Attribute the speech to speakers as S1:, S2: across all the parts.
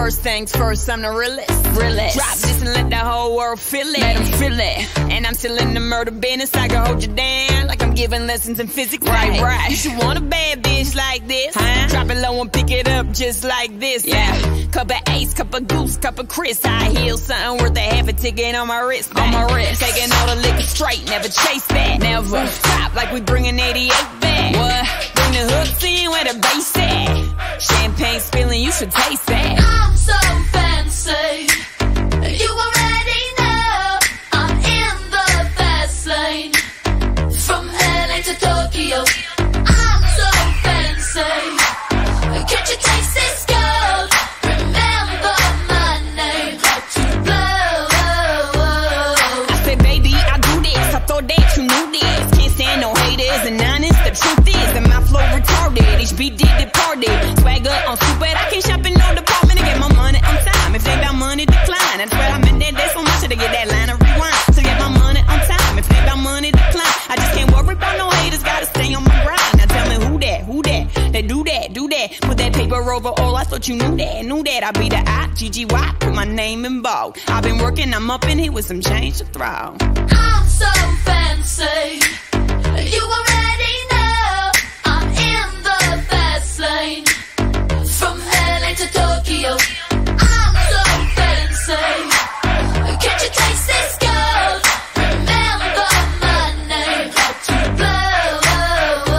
S1: First things first, I'm the realest. Drop this and let the whole world feel it. Let them feel it. And I'm still in the murder business. I can hold you down like I'm giving lessons in physics. Right. You should want a bad bitch like this. Drop it low and pick it up just like this. Cup of Ace, cup of Goose, cup of Chris. High heels, something worth a half a ticket on my wrist. Taking all the liquor straight, never chase that. Never stop like we bringing 88 back. What? Bring the hooks in where the bass at. Champagne spilling, you should taste that.
S2: I'm so fancy. You already know I'm in the fast lane. From LA to Tokyo, I'm so fancy. Can't you taste this gold? Remember my name, hard to blow.
S1: I said, baby, I do this. I thought that you knew this. Can't stand no haters and honest. The truth is that my flow retarded. HBD departed. Swagger on stupid. I can't shop in no department to get my money on time. If they got money, decline. That's where I'm in that. There's so much to get that line of rewind. To get my money on time. If they got money, decline. I just can't worry about no haters. Gotta stay on my grind. Now tell me who that? They do that. Put that paper over all. I thought you knew that. I be the I-G-G-Y. Put my name in bold. I've been working. I'm up in here with some change to throw.
S2: I'm so fancy. You already know I'm in the fast lane. From LA to Tokyo, I'm so fancy. Can't you taste this gold? Remember my name, hard to blow.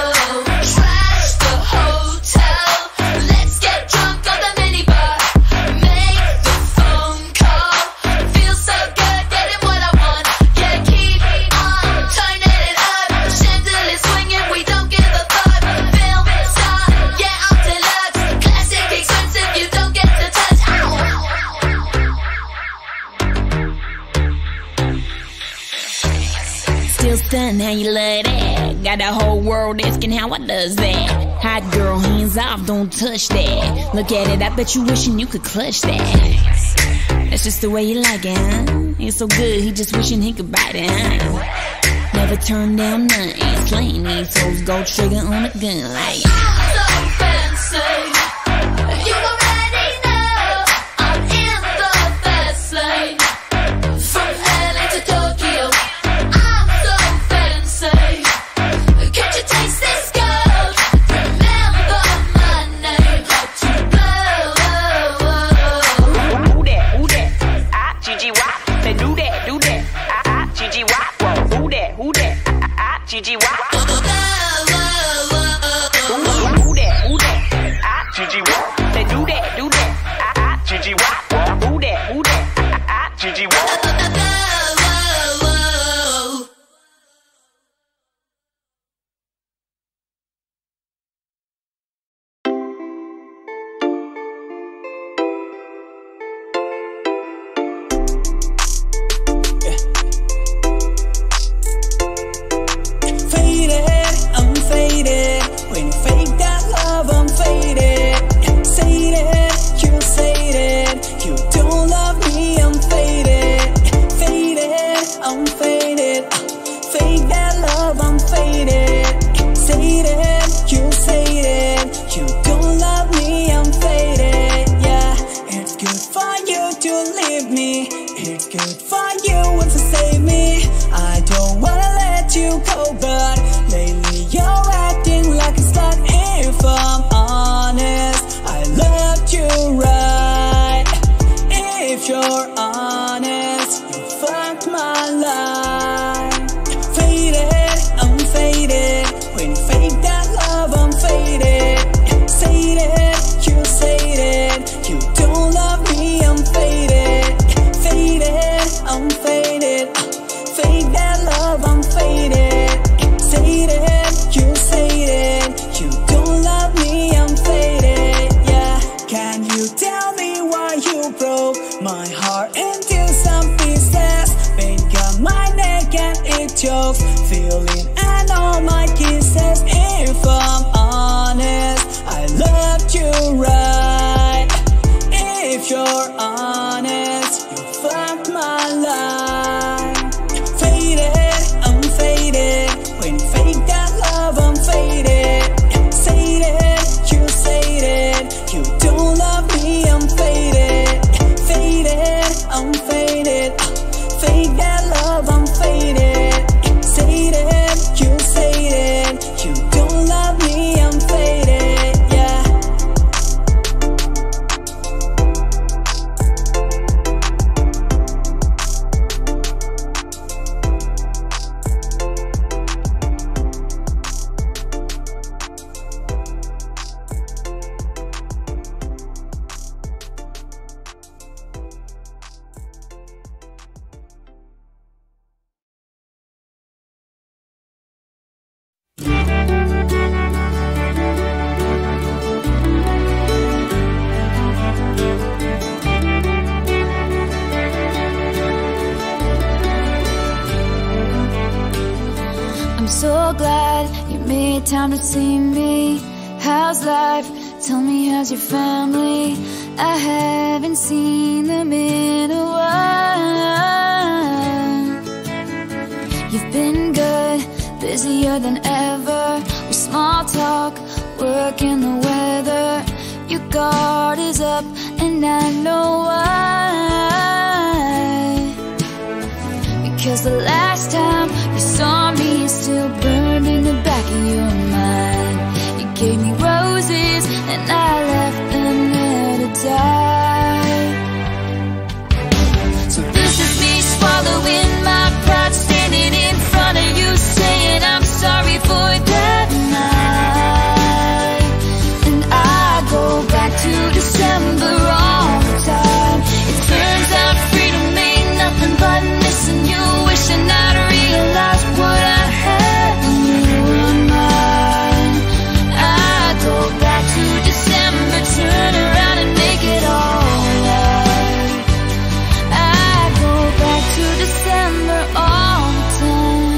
S2: Trash the hotel, let's get drunk on the minibar. Make the phone call, feels so good getting what I want. Yeah, keep on turning it up. Chandelier swinging, we don't give a fuck. Film star, yeah, I'm deluxe. Classic expensive, you don't get to touch.
S1: Still stunning, how you love that? Got the whole world asking how I does that. Hot girl, hands off, don't touch that. Look at it, I bet you wishing you could clutch that. That's just the way you like it, huh? It's so good, he just wishing he could bite it, huh? Never turn down nothing. Slaying these hoes, go trigger on a gun like.
S2: I'm so fancy. You already know I'm in the fast lane. From LA to Tokyo, I'm so fancy. Can't you taste this gold? Remember my name, hard to blow.
S1: Who that? I-G-G-Y. They do that. I-G-G-Y. Who that? I-G-G-Y. Who that? I-G-G-Y. They do that. I-G-G-Y. Who that? I-G-G-Y.
S3: I'm faded. When you fake that love, I'm faded. Say it, you say it. You don't love me, I'm faded. I'm faded. Fake that love, I'm faded. Say it, you say it. You don't love me, I'm faded. Yeah, it's good for you to leave me. It's good for you to save me. I don't wanna let you go, but lately you're acting like a slut. If I'm honest, I loved you right. If you're honest, you fucked my life. Faded, I'm faded. When you fake that love, I'm faded. Say it, you say it. You don't love me, I'm faded. I'm faded. Fake that love, I'm faded. Say it, you say it. You don't love me, I'm faded. Yeah, can you tell me why you broke my heart into some pieces? Pain got my neck and it chokes, feeling and all my kisses. If I'm honest, I loved you right. If you're honest, you fucked my life. Faded, I'm faded. When you fake that love, I'm faded. Say it, you say it. You don't love me, I'm faded.
S4: I'm so glad you made time to see me. How's life? Tell me, how's your family? I haven't seen them in a while. You've been good, busier than ever, with small talk, work and the weather. Your guard is up and I know why. Because the last time you saw me is still burned in the back of your mind. You gave me roses and I left them there to die. So this is me swallowing my pride, standing in front of you saying I'm sorry for that night. And I go back to December all the time. It turns out freedom ain't nothing but missing you, wishing I'd realized what I had when you were mine. I go back to December, turn around and make it alright. I go back to December all the time.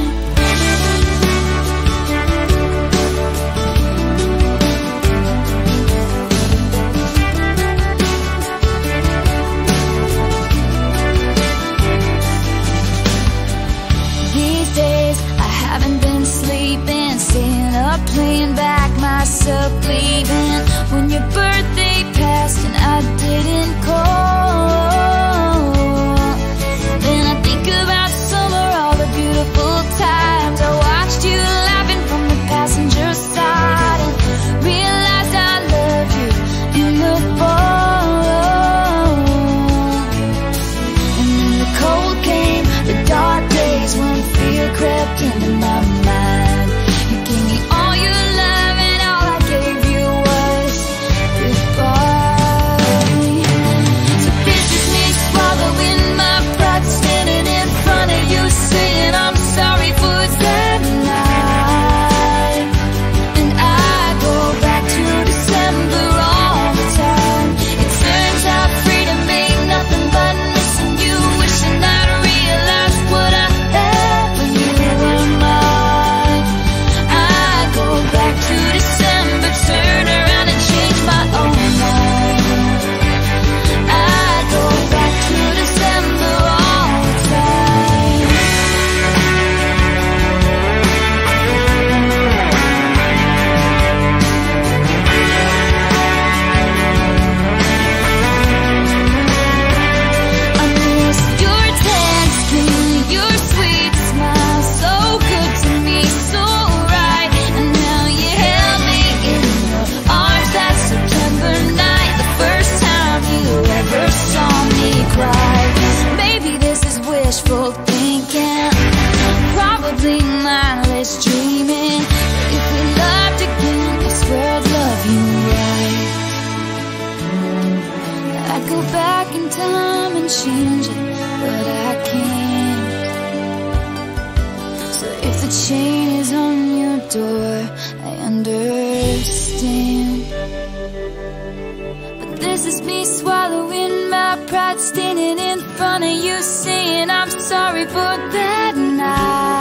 S4: These days I haven't been sleeping, staying up playing back myself leaving. When your birthday passed and I didn't call, then I think about summer, all the beautiful times I watched you laughing from the passenger side, and realized I loved you in the fall. And then the cold came, the dark days when fear crept into my mind. You gave me all your love and all I gave you was goodbye. So this is me swallowing my pride, standing in front of you saying I'm sorry for that night. And I go back to December all the time. It turns out freedom ain't nothing but missing you, wishing I'd realized what I had when you were mine. I go back to December, turn around and change my own mind. I go back to December all the time. I miss your tan skin, your sweet smile, so good to me, so right. And now you held me in your arms that September night, the first time you ever saw me cry. Maybe this is wishful thinking, probably mindless dreaming. But if we loved again, I swear I'd love you right. I go back in time and change it, but I can't. So if the chain is on your door, I understand. But this is me swallowing my pride, standing in front of you saying I'm sorry for that night.